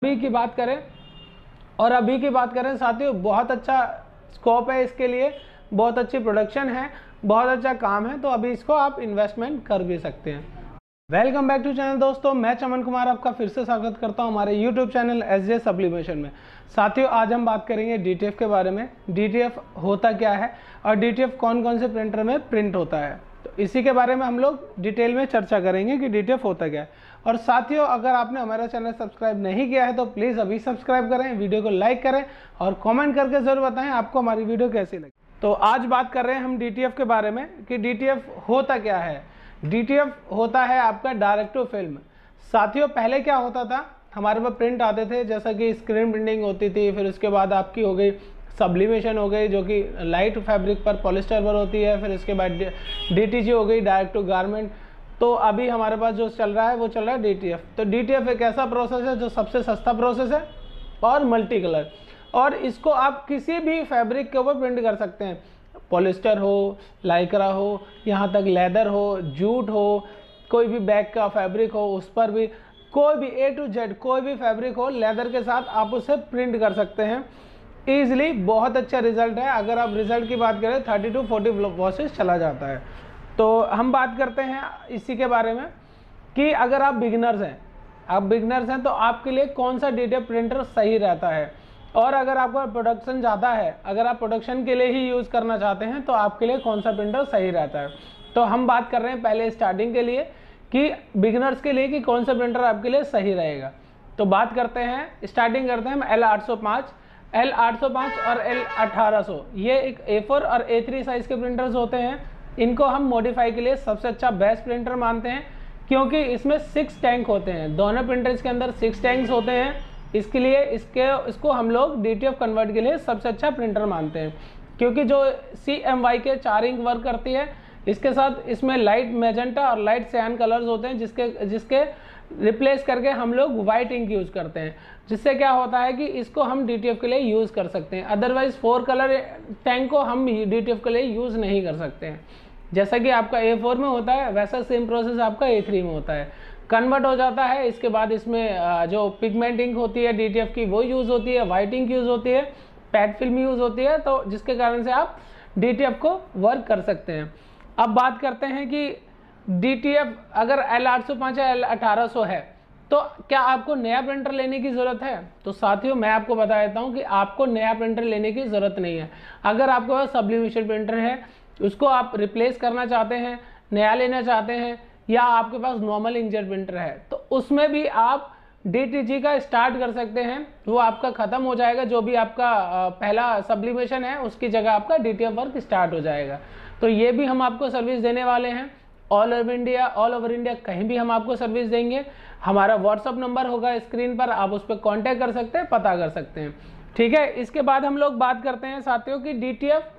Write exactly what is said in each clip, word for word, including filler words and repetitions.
अभी की बात करें और अभी की बात करें साथियों, बहुत अच्छा स्कोप है इसके लिए, बहुत अच्छी प्रोडक्शन है, बहुत अच्छा काम है, तो अभी इसको आप इन्वेस्टमेंट कर भी सकते हैं। वेलकम बैक टू चैनल दोस्तों, मैं चमन कुमार आपका फिर से स्वागत करता हूं हमारे YouTube channel S J sublimation में। साथियों, आज हम बात करेंगे डी टी एफ के बारे में। डी टी एफ होता क्या है और डी टी एफ कौन कौन से प्रिंटर में प्रिंट होता है, तो इसी के बारे में हम लोग डिटेल में चर्चा करेंगे कि डी टी एफ होता क्या है। और साथियों, अगर आपने हमारा चैनल सब्सक्राइब नहीं किया है तो प्लीज़ अभी सब्सक्राइब करें, वीडियो को लाइक करें और कॉमेंट करके ज़रूर बताएँ आपको हमारी वीडियो कैसी लगी। तो आज बात कर रहे हैं हम डी टी एफ के बारे में कि डी टी एफ होता क्या है। डी टी एफ होता है आपका डायरेक्ट टू फिल्म। साथियों, पहले क्या होता था, हमारे पास प्रिंट आते थे, जैसा कि स्क्रीन प्रिंटिंग होती थी, फिर उसके बाद आपकी हो गई सब्लिमेशन हो गई जो कि लाइट फैब्रिक पर पॉलिस्टर पर होती है, फिर इसके बाद डी टी जी हो गई, डायरेक्ट टू गारमेंट। तो अभी हमारे पास जो चल रहा है वो चल रहा है डी टी एफ। तो डी टी एफ एक ऐसा प्रोसेस है जो सबसे सस्ता प्रोसेस है और मल्टी कलर, और इसको आप किसी भी फैब्रिक के ऊपर प्रिंट कर सकते हैं। पॉलिस्टर हो, लाइक्रा हो, यहाँ तक लेदर हो, जूट हो, कोई भी बैग का फैब्रिक हो, उस पर भी कोई भी ए टू जेड कोई भी फैब्रिक हो, लेदर के साथ आप उसे प्रिंट कर सकते हैं ईजिली। बहुत अच्छा रिजल्ट है। अगर आप रिजल्ट की बात करें थर्टी टू फोर्टी वॉशेस चला जाता है। तो हम बात करते हैं इसी के बारे में कि अगर आप बिगिनर्स हैं आप बिगिनर्स हैं तो आपके लिए कौन सा डी टी एफ प्रिंटर सही रहता है, और अगर आपका प्रोडक्शन ज़्यादा है, अगर आप प्रोडक्शन के लिए ही यूज़ करना चाहते हैं तो आपके लिए कौन सा प्रिंटर सही रहता है। तो हम बात कर रहे हैं पहले स्टार्टिंग के लिए कि बिगिनर्स के लिए कि कौन सा प्रिंटर आपके लिए सही रहेगा। तो बात करते हैं, स्टार्टिंग करते हैं हम एल आठ सौ पाँच, एल आठ सौ पाँच और एल अठारह सौ। ये एक ए फोर और ए थ्री साइज़ के प्रिंटर्स होते हैं। इनको हम मॉडिफाई के लिए सबसे अच्छा बेस्ट प्रिंटर मानते हैं, क्योंकि इसमें सिक्स टैंक होते हैं। दोनों प्रिंटर्स के अंदर सिक्स टैंक्स होते हैं, इसके लिए इसके इसको हम लोग डी टी एफ कन्वर्ट के लिए सबसे अच्छा प्रिंटर मानते हैं। क्योंकि जो सी एम वाई के चार इंक वर्क करती है, इसके साथ इसमें लाइट मैजेंटा और लाइट सयान कलर्स होते हैं, जिसके जिसके रिप्लेस करके हम लोग वाइट इंक यूज़ करते हैं, जिससे क्या होता है कि इसको हम डी टी एफ के लिए यूज़ कर सकते हैं। अदरवाइज फोर कलर टैंक को हम डी टी एफ के लिए यूज़ नहीं कर सकते हैं। जैसा कि आपका ए फोर में होता है वैसा सेम प्रोसेस आपका ए थ्री में होता है, कन्वर्ट हो जाता है। इसके बाद इसमें जो पिगमेंट इंक होती है डी टी एफ की वो यूज़ होती है, वाइट इंक यूज़ होती है, पैड फिल्म यूज़ होती है, तो जिसके कारण से आप डी टी एफ को वर्क कर सकते हैं। अब बात करते हैं कि डी टी एफ अगर एल आठ सौ पाँच या एल अठारह सौ है तो क्या आपको नया प्रिंटर लेने की ज़रूरत है। तो साथियों, मैं आपको बता देता हूँ कि आपको नया प्रिंटर लेने की ज़रूरत नहीं है। अगर आपके पास सब्लिमेशन प्रिंटर है, उसको आप रिप्लेस करना चाहते हैं, नया लेना चाहते हैं, या आपके पास नॉर्मल इंकजेट प्रिंटर है, तो उसमें भी आप डी टी जी का स्टार्ट कर सकते हैं। वो आपका ख़त्म हो जाएगा, जो भी आपका पहला सब्लिमेशन है उसकी जगह आपका D T F work start हो जाएगा। तो ये भी हम आपको सर्विस देने वाले हैं all over India, all over India कहीं भी हम आपको सर्विस देंगे। हमारा व्हाट्सअप नंबर होगा स्क्रीन पर, आप उस पर कॉन्टैक्ट कर सकते हैं, पता कर सकते हैं। ठीक है, इसके बाद हम लोग बात करते हैं साथियों कि डी टी एफ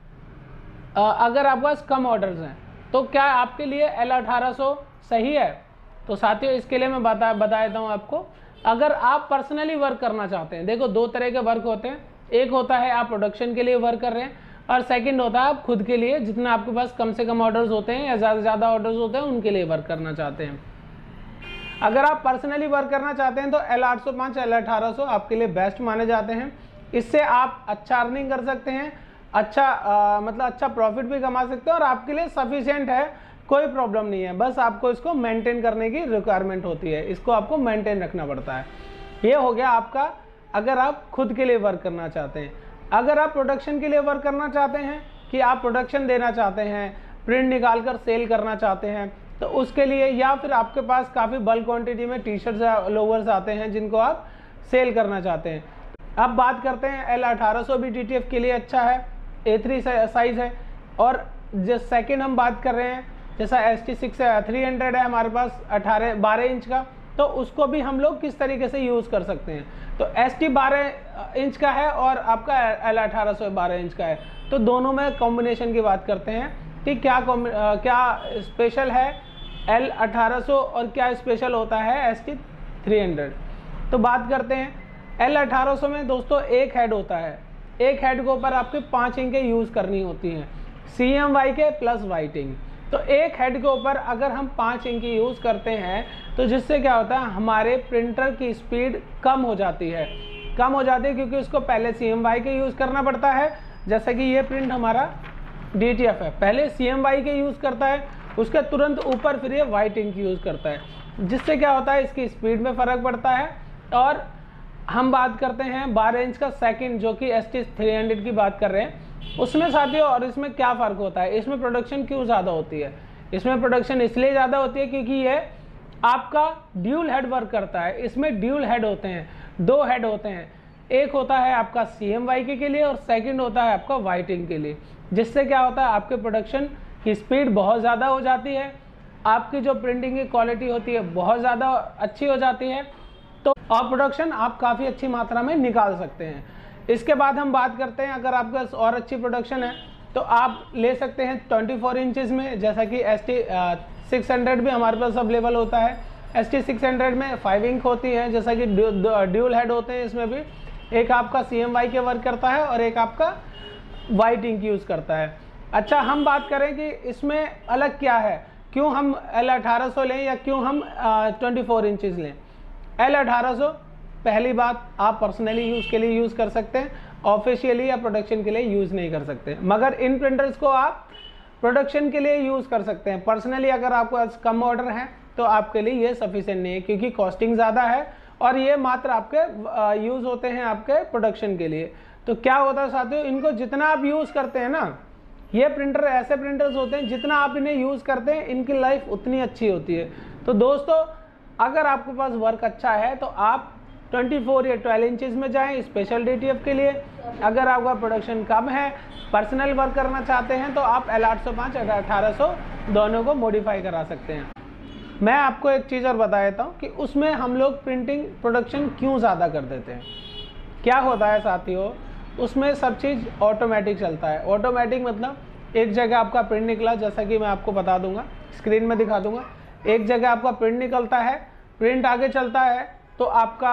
अगर आपके पास कम ऑर्डर्स हैं तो क्या आपके लिए एल अठारह सौ सही है। तो साथियों, इसके लिए मैं बता बता देता हूँ आपको। अगर आप पर्सनली वर्क करना चाहते हैं, देखो दो तरह के वर्क होते हैं। एक होता है आप प्रोडक्शन के लिए वर्क कर रहे हैं, और सेकंड होता है आप खुद के लिए, जितना आपके पास कम से कम ऑर्डर्स होते हैं या ज़्यादा से ज़्यादा ऑर्डर्स होते हैं उनके लिए वर्क करना चाहते हैं। अगर आप पर्सनली वर्क करना चाहते हैं तो एल आठ सौ पाँच एल अठारह सौ आपके लिए बेस्ट माने जाते हैं। इससे आप अच्छा अर्निंग कर सकते हैं, अच्छा आ, मतलब अच्छा प्रॉफिट भी कमा सकते हैं, और आपके लिए सफिशिएंट है, कोई प्रॉब्लम नहीं है। बस आपको इसको मेंटेन करने की रिक्वायरमेंट होती है, इसको आपको मेंटेन रखना पड़ता है। ये हो गया आपका अगर आप खुद के लिए वर्क करना चाहते हैं। अगर आप प्रोडक्शन के लिए वर्क करना चाहते हैं कि आप प्रोडक्शन देना चाहते हैं, प्रिंट निकाल कर सेल करना चाहते हैं, तो उसके लिए, या फिर आपके पास काफ़ी बल्क क्वान्टिटी में टी शर्ट्स या लोवर्स आते हैं जिनको आप सेल करना चाहते हैं। अब बात करते हैं एल अठारह सौ भी डी टी एफ के लिए अच्छा है, ए थ्री साइज़ है। और जो सेकेंड हम बात कर रहे हैं, जैसा एस टी सिक्स है, थ्री हंड्रेड है हमारे पास अठारह बारह इंच का, तो उसको भी हम लोग किस तरीके से यूज़ कर सकते हैं। तो एस टी बारह इंच का है और आपका एल अठारह सौ बारह इंच का है, तो दोनों में कॉम्बिनेशन की बात करते हैं कि क्या क्या स्पेशल है एल अठारह सौ और क्या स्पेशल होता है एस टी थ्री हंड्रेड। तो बात करते हैं एल अठारह सौ में दोस्तों एक हेड होता है, एक हेड के ऊपर आपके पाँच इंकें यूज़ करनी होती हैं, C M Y K plus white ink. तो एक हेड के ऊपर अगर हम पाँच इंक की यूज़ करते हैं तो जिससे क्या होता है, हमारे प्रिंटर की स्पीड कम हो जाती है कम हो जाती है क्योंकि उसको पहले C M Y K use करना पड़ता है। जैसे कि ये प्रिंट हमारा डी टी एफ है, पहले C M Y K use करता है, उसके तुरंत ऊपर फिर ये वाइट इंक यूज़ करता है, जिससे क्या होता है, इसकी स्पीड में फ़र्क पड़ता है। और हम बात करते हैं बारह इंच का सेकंड, जो कि एस टी थ्री हंड्रेड की बात कर रहे हैं, उसमें साथियों और इसमें क्या फ़र्क होता है, इसमें प्रोडक्शन क्यों ज़्यादा होती है। इसमें प्रोडक्शन इसलिए ज़्यादा होती है क्योंकि ये आपका ड्यूल हेड वर्क करता है। इसमें ड्यूल हेड होते हैं, दो हेड होते हैं, एक होता है आपका सी एम वाई के लिए और सेकंड होता है आपका वाइट इंक के लिए, जिससे क्या होता है, आपके प्रोडक्शन की स्पीड बहुत ज़्यादा हो जाती है, आपकी जो प्रिंटिंग की क्वालिटी होती है बहुत ज़्यादा अच्छी हो जाती है, तो और प्रोडक्शन आप काफ़ी अच्छी मात्रा में निकाल सकते हैं। इसके बाद हम बात करते हैं, अगर आपके पास और अच्छी प्रोडक्शन है तो आप ले सकते हैं ट्वेंटी फोर इंचज़ में, जैसा कि एस टी सिक्स हंड्रेड भी हमारे पास अवेलेबल होता है। एस टी सिक्स हंड्रेड में फाइव इंक होती है, जैसा कि ड्यूल हेड होते हैं, इसमें भी एक आपका C M Y K work करता है और एक आपका वाइट इंक यूज़ करता है। अच्छा, हम बात करें कि इसमें अलग क्या है, क्यों हम एल अठारह सौ लें या क्यों हम ट्वेंटी फोर इंचज़ लें। एल अठारह सौ पहली बात आप पर्सनली यूज़ के लिए यूज़ कर सकते हैं, ऑफिशियली या प्रोडक्शन के लिए यूज़ नहीं कर सकते, मगर इन प्रिंटर्स को आप प्रोडक्शन के लिए यूज़ कर सकते हैं। पर्सनली अगर आपको कम ऑर्डर है तो आपके लिए ये सफिशिएंट नहीं है, क्योंकि कॉस्टिंग ज़्यादा है और ये मात्र आपके यूज़ होते हैं आपके प्रोडक्शन के लिए। तो क्या होता है साथियों, इनको जितना आप यूज़ करते हैं ना, ये प्रिंटर ऐसे प्रिंटर्स होते हैं जितना आप इन्हें यूज़ करते हैं इनकी लाइफ उतनी अच्छी होती है। तो दोस्तों, अगर आपके पास वर्क अच्छा है तो आप ट्वेंटी फोर या ट्वेल्व इंचज़ में जाएं स्पेशल डी टी एफ के लिए। अगर आपका प्रोडक्शन कम है, पर्सनल वर्क करना चाहते हैं, तो आप एल आठ सौ पाँच एल अठारह सौ दोनों को मॉडिफाई करा सकते हैं। मैं आपको एक चीज़ और बता देता हूँ कि उसमें हम लोग प्रिंटिंग प्रोडक्शन क्यों ज़्यादा कर देते हैं। क्या होता है साथियों, उसमें सब चीज़ ऑटोमेटिक चलता है। ऑटोमेटिक मतलब एक जगह आपका प्रिंट निकला, जैसा कि मैं आपको बता दूंगा, स्क्रीन में दिखा दूंगा, एक जगह आपका प्रिंट निकलता है, प्रिंट आगे चलता है तो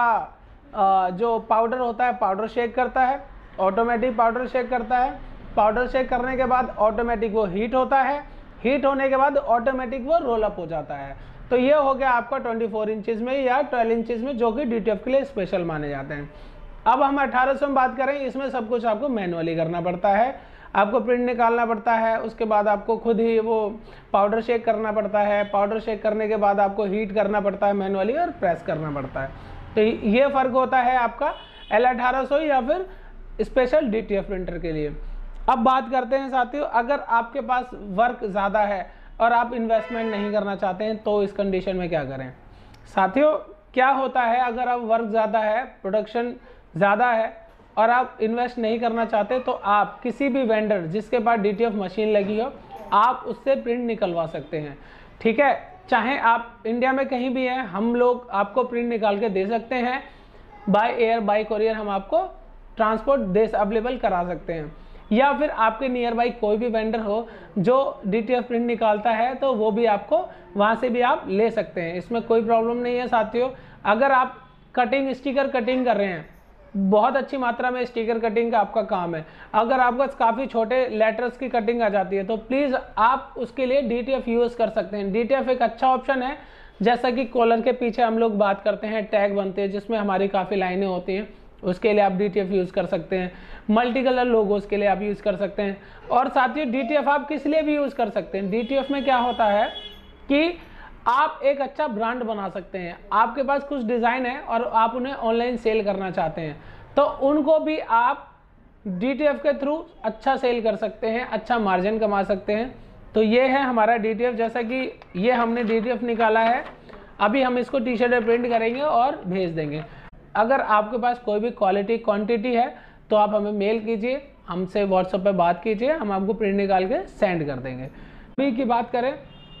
आपका जो पाउडर होता है पाउडर शेक करता है, ऑटोमेटिक पाउडर शेक करता है। पाउडर शेक करने के बाद ऑटोमेटिक वो हीट होता है, हीट होने के बाद ऑटोमेटिक वो रोल अप हो जाता है। तो ये हो गया आपका ट्वेंटी फोर इंचज़ में या ट्वेल्व इंचज़ में, जो कि डी टी एफ के लिए स्पेशल माने जाते हैं। अब हम अठारह सौ में बात करें, इसमें सब कुछ आपको मैनुअली करना पड़ता है, आपको प्रिंट निकालना पड़ता है, उसके बाद आपको खुद ही वो पाउडर शेक करना पड़ता है, पाउडर शेक करने के बाद आपको हीट करना पड़ता है मैनुअली और प्रेस करना पड़ता है। तो ये फ़र्क होता है आपका एल अठारह सौ या फिर special D T F printer के लिए। अब बात करते हैं साथियों, अगर आपके पास वर्क ज़्यादा है और आप इन्वेस्टमेंट नहीं करना चाहते हैं तो इस कंडीशन में क्या करें। साथियों, क्या होता है, अगर आप वर्क ज़्यादा है, प्रोडक्शन ज़्यादा है और आप इन्वेस्ट नहीं करना चाहते, तो आप किसी भी वेंडर जिसके पास डी टी एफ मशीन लगी हो, आप उससे प्रिंट निकलवा सकते हैं। ठीक है, चाहे आप इंडिया में कहीं भी हैं, हम लोग आपको प्रिंट निकाल के दे सकते हैं। बाय एयर, बाय कोरियर हम आपको ट्रांसपोर्ट देश अवेलेबल करा सकते हैं, या फिर आपके नियर बाई कोई भी वेंडर हो जो डी टी एफ प्रिंट निकालता है तो वो भी आपको वहाँ से भी आप ले सकते हैं, इसमें कोई प्रॉब्लम नहीं है साथियों। अगर आप कटिंग स्टिकर कटिंग कर रहे हैं, बहुत अच्छी मात्रा में स्टिकर कटिंग का आपका काम है, अगर आपका काफ़ी छोटे लेटर्स की कटिंग आ जाती है तो प्लीज़ आप उसके लिए डी टी एफ यूज़ कर सकते हैं। डी टी एफ एक अच्छा ऑप्शन है, जैसा कि कॉलर के पीछे हम लोग बात करते हैं, टैग बनते हैं जिसमें हमारी काफ़ी लाइनें होती हैं, उसके लिए आप डी टी एफ यूज़ कर सकते हैं। मल्टी कलर लोगोस के लिए आप यूज़ कर सकते हैं। और साथ ही डी टी एफ आप किस लिए भी यूज़ कर सकते हैं। डी टी एफ में क्या होता है कि आप एक अच्छा ब्रांड बना सकते हैं। आपके पास कुछ डिज़ाइन है और आप उन्हें ऑनलाइन सेल करना चाहते हैं, तो उनको भी आप डी टी एफ के थ्रू अच्छा सेल कर सकते हैं, अच्छा मार्जिन कमा सकते हैं। तो ये है हमारा डी टी एफ, जैसा कि ये हमने डी टी एफ निकाला है, अभी हम इसको टी शर्ट में प्रिंट करेंगे और भेज देंगे। अगर आपके पास कोई भी क्वालिटी क्वांटिटी है तो आप हमें मेल कीजिए, हमसे व्हाट्सएप पे बात कीजिए, हम आपको प्रिंट निकाल के सेंड कर देंगे। अभी की बात करें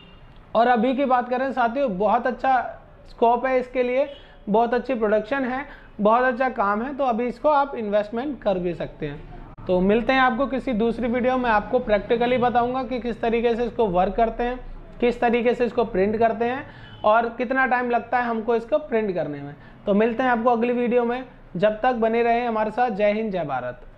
और अभी की बात करें साथियों, बहुत अच्छा स्कोप है इसके लिए, बहुत अच्छी प्रोडक्शन है, बहुत अच्छा काम है, तो अभी इसको आप इन्वेस्टमेंट कर भी सकते हैं। तो मिलते हैं आपको किसी दूसरी वीडियो में, आपको प्रैक्टिकली बताऊंगा कि किस तरीके से इसको वर्क करते हैं, किस तरीके से इसको प्रिंट करते हैं और कितना टाइम लगता है हमको इसको प्रिंट करने में। तो मिलते हैं आपको अगली वीडियो में, जब तक बने रहें हमारे साथ। जय हिंद, जय भारत।